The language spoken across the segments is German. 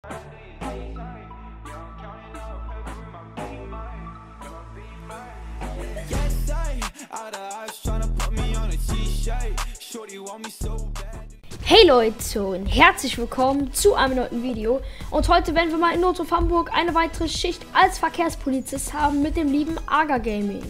Hey Leute und herzlich willkommen zu einem neuen Video. Und heute werden wir mal in Nordhof Hamburg eine weitere Schicht als Verkehrspolizist haben mit dem lieben Aga Gaming.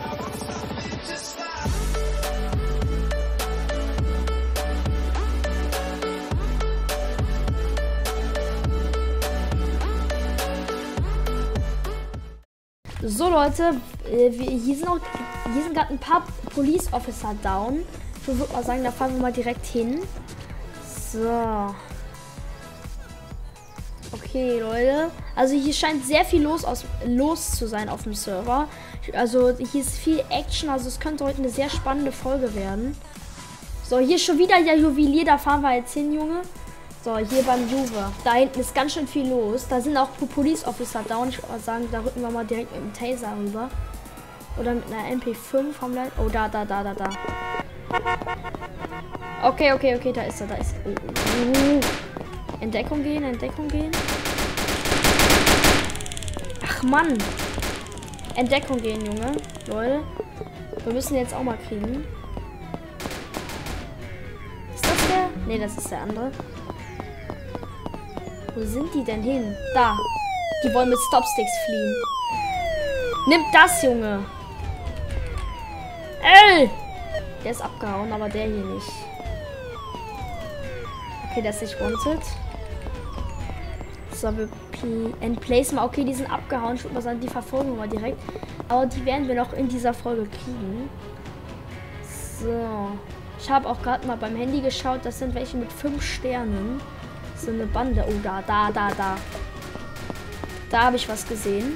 So Leute, hier sind gerade ein paar Police Officer down. Ich würde mal sagen, da fahren wir mal direkt hin. So. Okay, Leute. Also hier scheint sehr viel los zu sein auf dem Server. Also hier ist viel Action, also es könnte heute eine sehr spannende Folge werden. So, hier ist schon wieder der Juwelier, da fahren wir jetzt hin, Junge. So, hier beim Juve. Da hinten ist ganz schön viel los. Da sind auch Police Officer down. Ich würde mal sagen, da rücken wir mal direkt mit dem Taser rüber. Oder mit einer MP5 haben wir. Oh, da. Okay, da ist er. Entdeckung gehen. Ach, Mann. Entdeckung gehen, Junge. Leute. Wir müssen jetzt auch mal kriegen. Ist das der? Ne, das ist der andere. Wo sind die denn hin? Da. Die wollen mit Stopsticks fliehen. Nimm das, Junge. Ey! Der ist abgehauen, aber der hier nicht. Okay, der ist nicht wanted. So, wir entplacen mal. Okay, die sind abgehauen. Ich würde mal sagen, die verfolgen wir mal direkt. Aber die werden wir noch in dieser Folge kriegen. So. Ich habe auch gerade mal beim Handy geschaut. Das sind welche mit 5 Sternen. So eine Bande. Oh, da. Da habe ich was gesehen.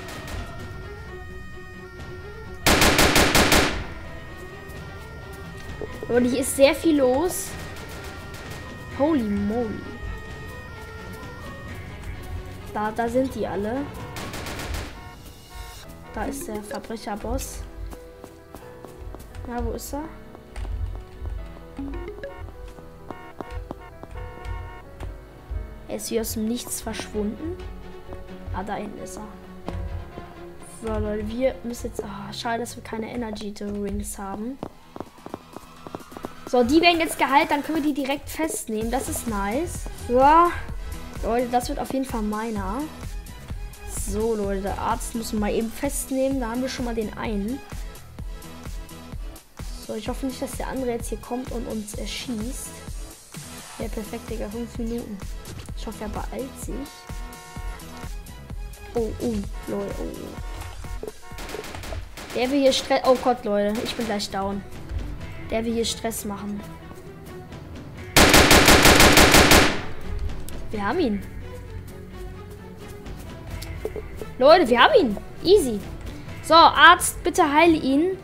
Und hier ist sehr viel los. Holy moly. Da sind die alle. Da ist der Verbrecherboss. Ja, wo ist er? Er ist wie aus dem Nichts verschwunden. Ah, da hinten ist er. So, Leute, wir müssen jetzt... Oh, schade, dass wir keine Energy Drinks haben. So, die werden jetzt geheilt, dann können wir die direkt festnehmen. Das ist nice. So, Leute, das wird auf jeden Fall meiner. So, Leute, der Arzt müssen wir mal eben festnehmen. Da haben wir schon mal den einen. So, ich hoffe nicht, dass der andere jetzt hier kommt und uns erschießt. Ja, perfekt, Digga. 5 Minuten. Ich hoffe, er beeilt sich. Oh, Leute, oh. Der will hier Stress... Oh Gott, Leute, ich bin gleich down. Der will hier Stress machen. Wir haben ihn. Leute, wir haben ihn. Easy. So, Arzt, bitte heile ihn.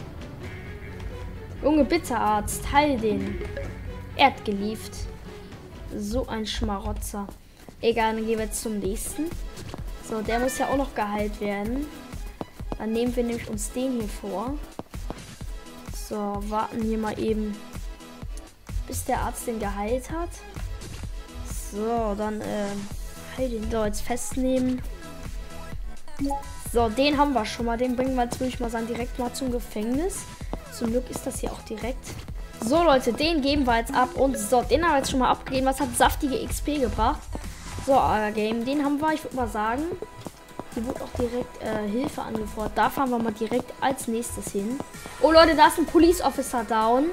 Junge, bitte, Arzt, heil den. Er hat gelieft. So ein Schmarotzer. Egal, dann gehen wir jetzt zum nächsten. So, der muss ja auch noch geheilt werden. Dann nehmen wir nämlich uns den hier vor. So, warten hier mal eben, bis der Arzt den geheilt hat. So, dann heil den da jetzt festnehmen. So, den haben wir schon mal. Den bringen wir jetzt, würde ich mal sagen, direkt mal zum Gefängnis. Zum Glück ist das hier auch direkt. So, Leute, den geben wir jetzt ab. Und so, den haben wir jetzt schon mal abgegeben. Was hat saftige XP gebracht? So, Game, den haben wir, ich würde mal sagen. Hier wurde auch direkt Hilfe angefordert. Da fahren wir mal direkt als nächstes hin. Oh, Leute, da ist ein Police Officer down.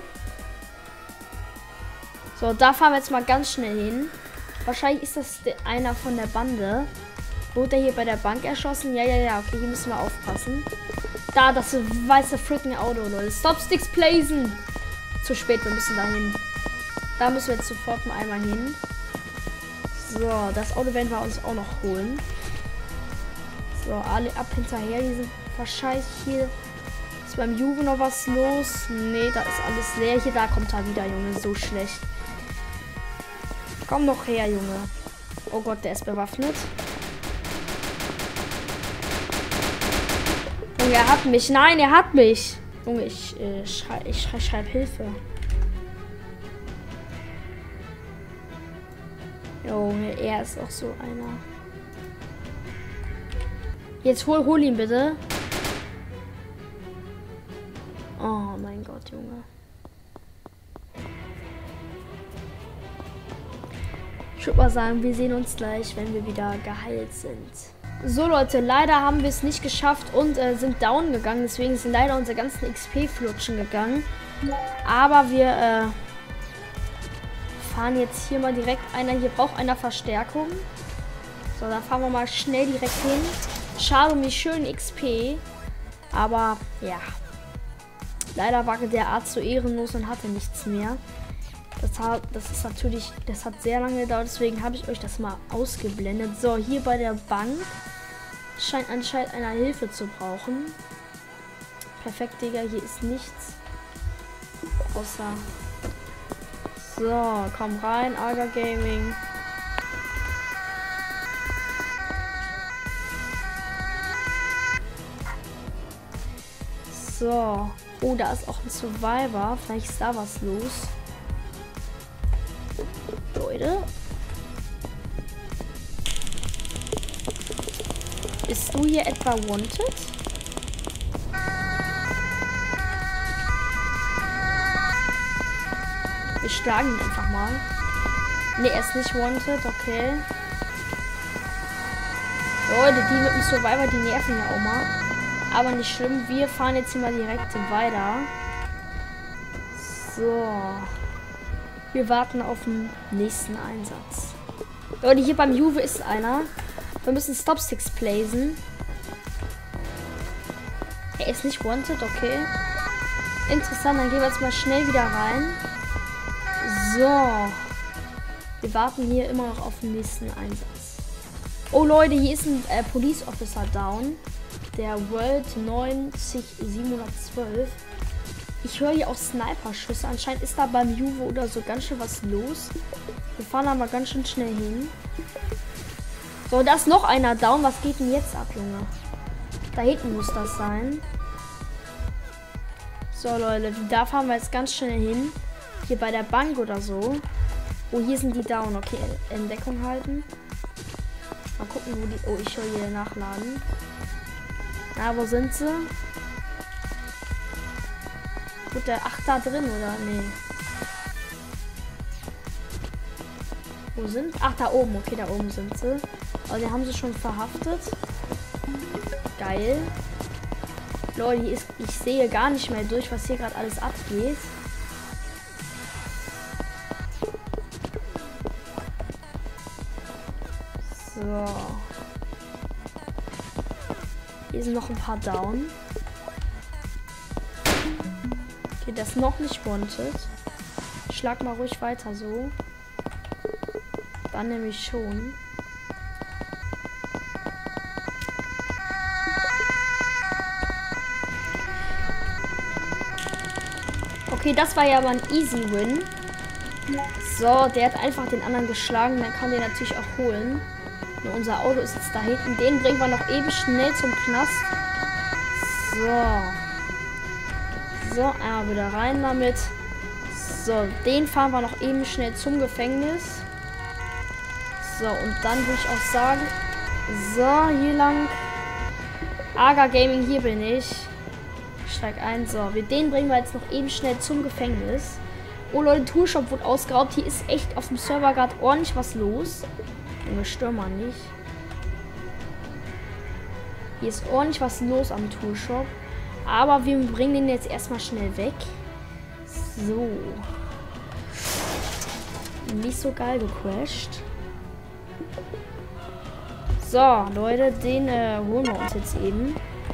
So, da fahren wir jetzt mal ganz schnell hin. Wahrscheinlich ist das einer von der Bande. Wurde er hier bei der Bank erschossen? Ja. Okay, hier müssen wir aufpassen. Da, das weiße freaking Auto, Leute. Stopsticks blazing. Zu spät, wir müssen da hin. Da müssen wir jetzt sofort mal einmal hin. So, das Auto werden wir uns auch noch holen. So, alle ab hinterher. Die sind wahrscheinlich hier. Ist beim Juve noch was los? Nee, da ist alles leer. Hier, da kommt er wieder, Junge. So schlecht. Komm doch her, Junge. Oh Gott, der ist bewaffnet. Junge, er hat mich. Nein, er hat mich. Junge, ich schreibe Hilfe. Junge, er ist auch so einer. Jetzt hol ihn bitte. Oh mein Gott, Junge. Ich würde mal sagen, wir sehen uns gleich, wenn wir wieder geheilt sind. So Leute, leider haben wir es nicht geschafft und sind down gegangen. Deswegen sind leider unsere ganzen XP flutschen gegangen. Aber wir fahren jetzt hier mal direkt einer. Hier braucht einer Verstärkung. So, dann fahren wir mal schnell direkt hin. Schade um die schönen XP. Aber ja. Leider war der Arzt so ehrenlos und hatte nichts mehr. Das hat sehr lange gedauert, deswegen habe ich euch das mal ausgeblendet. So, hier bei der Bank scheint anscheinend einer Hilfe zu brauchen. Perfekt, Digga, hier ist nichts. Außer... So, komm rein, Aga Gaming. So. Oh, da ist auch ein Survivor. Vielleicht ist da was los. Leute. Bist du hier etwa wanted? Wir schlagen ihn einfach mal. Ne, er ist nicht wanted, okay. Leute, die mit dem Survivor, die nerven ja auch mal. Aber nicht schlimm, wir fahren jetzt hier mal direkt weiter. So. Wir warten auf den nächsten Einsatz. Leute, hier beim Juve ist einer. Wir müssen Stopsticks placen. Er ist nicht wanted, okay. Interessant, dann gehen wir jetzt mal schnell wieder rein. So. Wir warten hier immer noch auf den nächsten Einsatz. Oh Leute, hier ist ein Police Officer down. Der World 90712. Ich höre hier auch Sniper-Schüsse. Anscheinend ist da beim Juve oder so ganz schön was los. Wir fahren aber ganz schön schnell hin. So, da ist noch einer down. Was geht denn jetzt ab, Junge? Da hinten muss das sein. So, Leute, da fahren wir jetzt ganz schnell hin. Hier bei der Bank oder so. Oh, hier sind die down. Okay, in Deckung halten. Mal gucken, wo die... Oh, ich höre hier nachladen. Na, wo sind sie? Gut, der 8 da drin, oder? Nee. Wo sind? Ach, da oben. Okay, da oben sind sie. Aber die haben sie schon verhaftet. Geil. Leute, ich sehe gar nicht mehr durch, was hier gerade alles abgeht. So. Hier sind noch ein paar down. Okay, das ist noch nicht wanted. Schlag mal ruhig weiter so. Dann nämlich schon. Okay, das war ja aber ein easy Win. So, der hat einfach den anderen geschlagen. Dann kann der natürlich auch holen. Nur unser Auto ist jetzt da hinten. Den bringen wir noch eben schnell zum Knast. So. So, einmal wieder rein damit. So, den fahren wir noch eben schnell zum Gefängnis. So, und dann würde ich auch sagen, so, hier lang. Aga Gaming, hier bin ich. Steig ein. So, den bringen wir jetzt noch eben schnell zum Gefängnis. Oh Leute, Toolshop wurde ausgeraubt. Hier ist echt auf dem Server gerade ordentlich was los. Junge, stör mal nicht. Hier ist ordentlich was los am Toolshop. Aber wir bringen den jetzt erstmal schnell weg. So. Nicht so geil gecrashed. So, Leute, den holen wir uns jetzt eben.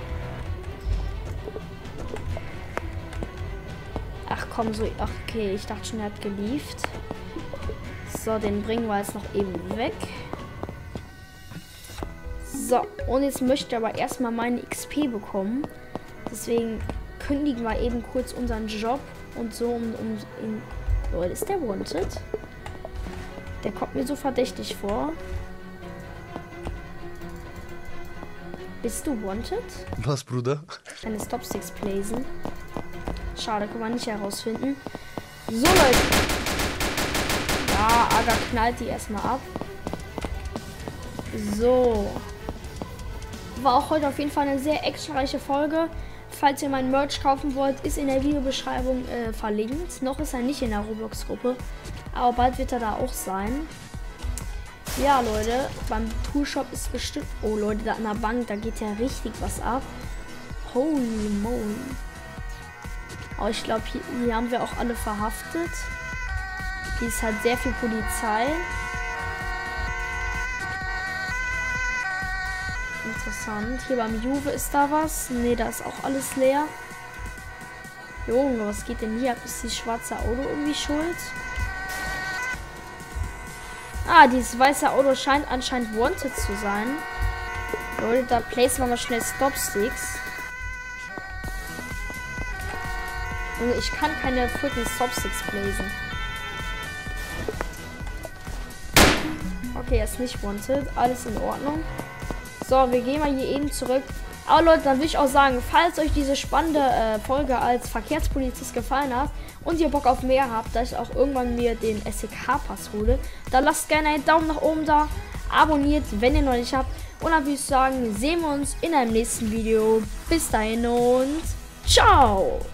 Ach komm, so. Ach, okay, ich dachte schon, er hat gelieft. So, den bringen wir jetzt noch eben weg. So, und jetzt möchte ich aber erstmal meine XP bekommen. Deswegen kündigen wir eben kurz unseren Job und so Leute, ist der wanted? Der kommt mir so verdächtig vor. Bist du wanted? Was, Bruder? Eine Stopsticks placen. Schade, kann man nicht herausfinden. So, Leute. Ja, Aga knallt die erstmal ab. So. War auch heute auf jeden Fall eine sehr actionreiche Folge. Falls ihr mein Merch kaufen wollt, ist in der Videobeschreibung verlinkt. Noch ist er nicht in der Roblox-Gruppe, aber bald wird er da auch sein. Ja, Leute, beim Toolshop ist bestimmt... Oh, Leute, da an der Bank, da geht ja richtig was ab. Holy moly. Aber ich glaube, hier haben wir auch alle verhaftet. Hier ist halt sehr viel Polizei. Interessant. Hier beim Juve ist da was. Ne, da ist auch alles leer. Junge, was geht denn hier? Ist dieses schwarze Auto irgendwie schuld? Ah, dieses weiße Auto scheint anscheinend wanted zu sein. Leute, da placen wir mal schnell Stopsticks. Junge, ich kann keine freaking Stopsticks placen. Okay, er ist nicht wanted. Alles in Ordnung. So, wir gehen mal hier eben zurück. Aber Leute, dann will ich auch sagen, falls euch diese spannende Folge als Verkehrspolizist gefallen hat und ihr Bock auf mehr habt, dass ich auch irgendwann mir den SEK-Pass hole, dann lasst gerne einen Daumen nach oben da, abonniert, wenn ihr noch nicht habt. Und dann würde ich sagen, sehen wir uns in einem nächsten Video. Bis dahin und ciao!